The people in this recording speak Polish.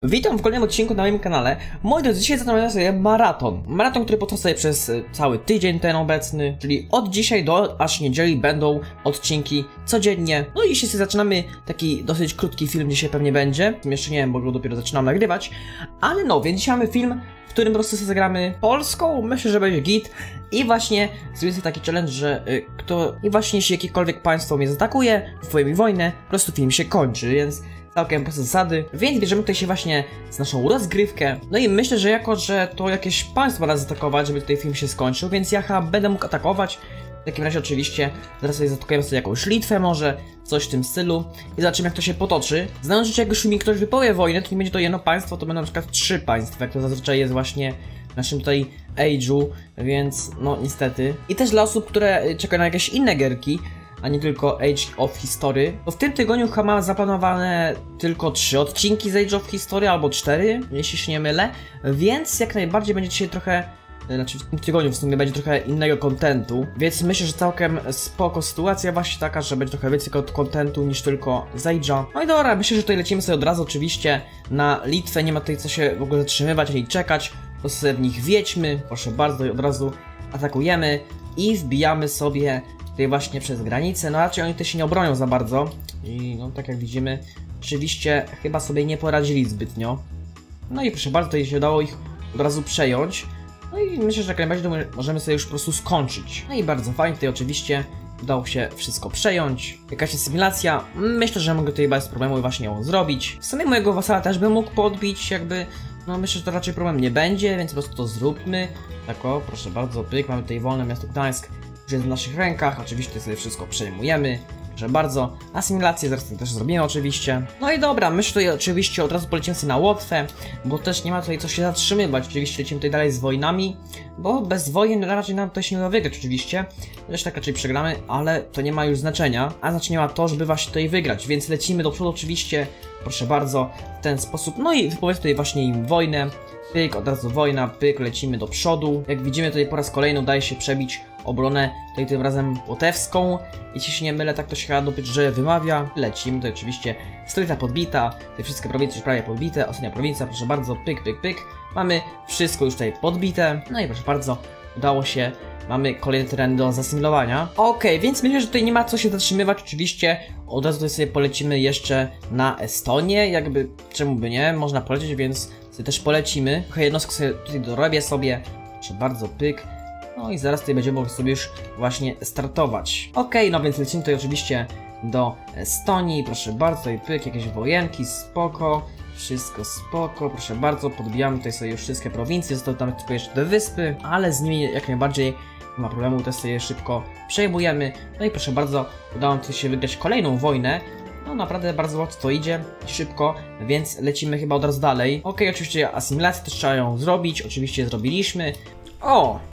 Witam w kolejnym odcinku na moim kanale. Moi drodzy, dzisiaj zaczynamy sobie maraton. Maraton, który potrwa sobie przez cały tydzień ten obecny, czyli od dzisiaj do aż niedzieli będą odcinki codziennie. No i dzisiaj sobie zaczynamy taki dosyć krótki film, dzisiaj pewnie będzie. Jeszcze nie wiem, bo go dopiero zaczynam nagrywać. Ale no, więc dzisiaj mamy film, w którym po prostu sobie zagramy Polską. Myślę, że będzie git. I właśnie zrobię sobie taki challenge, że I właśnie jeśli jakiekolwiek państwo mnie zaatakuje, wywołuje mi wojnę, po prostu film się kończy, więc całkiem proste zasady, więc bierzemy tutaj się właśnie z naszą rozgrywkę. No i myślę, że jako, że to jakieś państwo nas zaatakować, żeby tutaj film się skończył, więc ja chyba będę mógł atakować. W takim razie oczywiście zaraz sobie zaatakujemy sobie jakąś Litwę może, coś w tym stylu i zobaczymy, jak to się potoczy. Znając rzeczy, jak już mi ktoś wypowie wojnę, to nie będzie to jedno państwo, to będą na przykład 3 państwa, jak to zazwyczaj jest właśnie w naszym tutaj age'u, więc no niestety. I też dla osób, które czekają na jakieś inne gierki, a nie tylko Age of History, to w tym tygodniu chyba mam zaplanowane tylko 3 odcinki z Age of History, albo 4, jeśli się nie mylę, więc jak najbardziej będzie dzisiaj trochę, znaczy w tym tygodniu w sumie będzie trochę innego kontentu, więc myślę, że całkiem spoko sytuacja właśnie taka, że będzie trochę więcej kontentu niż tylko z Age'a. No i dobra, myślę, że tutaj lecimy sobie od razu oczywiście na Litwę, nie ma tutaj co się w ogóle zatrzymywać ani czekać, po prostu sobie w nich wjedźmy, proszę bardzo, i od razu atakujemy i wbijamy sobie tutaj właśnie przez granicę. No raczej oni tutaj się nie obronią za bardzo i no tak jak widzimy, oczywiście chyba sobie nie poradzili zbytnio. No i proszę bardzo, tutaj się udało ich od razu przejąć. No i myślę, że jak najbardziej możemy sobie już po prostu skończyć. No i bardzo fajnie, tutaj oczywiście udało się wszystko przejąć. Jakaś asymilacja, myślę, że mogę tutaj bez problemu właśnie ją zrobić. W sumie mojego wasala też bym mógł podbić, jakby, no myślę, że to raczej problem nie będzie, więc po prostu to zróbmy. Tak o, proszę bardzo, pyk, mamy tutaj wolne miasto Gdańsk, już jest w naszych rękach, oczywiście sobie wszystko przejmujemy. Proszę bardzo, asymilację zaraz też zrobimy oczywiście. No i dobra, myślę tutaj oczywiście od razu polecimy sobie na Łotwę, bo też nie ma tutaj co się zatrzymywać, oczywiście lecimy tutaj dalej z wojnami, bo bez wojen raczej nam to się nie da wygrać oczywiście. Też tak raczej przegramy, ale to nie ma już znaczenia, a znaczenie ma to, żeby właśnie tutaj wygrać, więc lecimy do przodu oczywiście, proszę bardzo, w ten sposób. No i wypowiedz tutaj właśnie im wojnę, pyk, od razu wojna, pyk, lecimy do przodu. Jak widzimy tutaj po raz kolejny udaje się przebić obronę tutaj tym razem łotewską. Jeśli się nie mylę, tak to się chyba dobrze wymawia. Lecimy, tutaj oczywiście stolica podbita, te wszystkie prowincje już prawie podbite, ostatnia prowincja, proszę bardzo, pyk, pyk, pyk. Mamy wszystko już tutaj podbite, no i proszę bardzo, udało się. Mamy kolejny teren do zasymilowania. Okej, więc myślę, że tutaj nie ma co się zatrzymywać. Oczywiście od razu tutaj sobie polecimy jeszcze na Estonię. Jakby, czemu by nie? Można polecieć, więc sobie też polecimy. Trochę jednostkę sobie tutaj dorobię sobie. Proszę bardzo, pyk. No i zaraz tutaj będziemy mogli sobie już właśnie startować. Okej, no więc lecimy tutaj oczywiście do Estonii. Proszę bardzo, tutaj pyk, jakieś wojenki, spoko. Wszystko spoko, proszę bardzo, podbijamy tutaj sobie już wszystkie prowincje, zostały tam tylko jeszcze te wyspy, ale z nimi jak najbardziej nie ma problemu, też sobie szybko przejmujemy. No i proszę bardzo, udało nam się wygrać kolejną wojnę. No naprawdę bardzo łatwo to idzie, szybko, więc lecimy chyba od razu dalej. Okej, oczywiście asymilację też trzeba ją zrobić, oczywiście zrobiliśmy. O!